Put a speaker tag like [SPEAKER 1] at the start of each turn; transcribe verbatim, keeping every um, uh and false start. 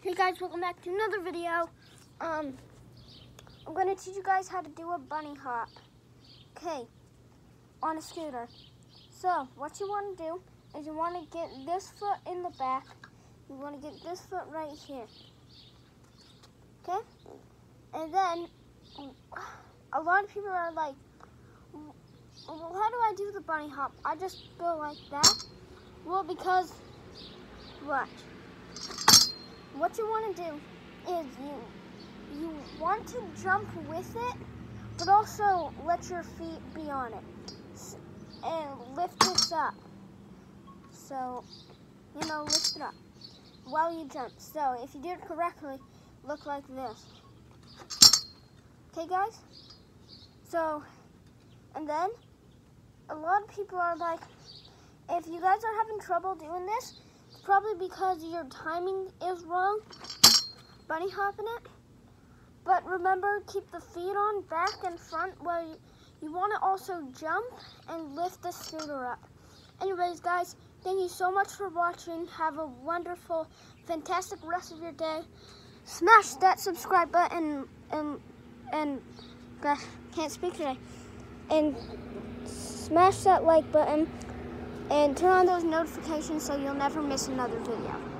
[SPEAKER 1] Hey guys, welcome back to another video. Um, I'm going to teach you guys how to do a bunny hop. Okay, on a scooter. So, what you want to do is you want to get this foot in the back. You want to get this foot right here. Okay? And then, a lot of people are like, well, how do I do the bunny hop? I just go like that. Well, because, watch. What you want to do is you you want to jump with it, but also let your feet be on it and lift this up. So, you know, lift it up while you jump. So, if you do it correctly, look like this. Okay, guys? So, and then a lot of people are like, if you guys are having trouble doing this, it's probably because your timing is wrong, bunny hopping it. But remember, keep the feet on, back and front, while you, you want to also jump and lift the scooter up. Anyways, guys, thank you so much for watching. Have a wonderful, fantastic rest of your day. Smash that subscribe button and, and, gosh, can't speak today. And smash that like button. And turn on those notifications so you'll never miss another video.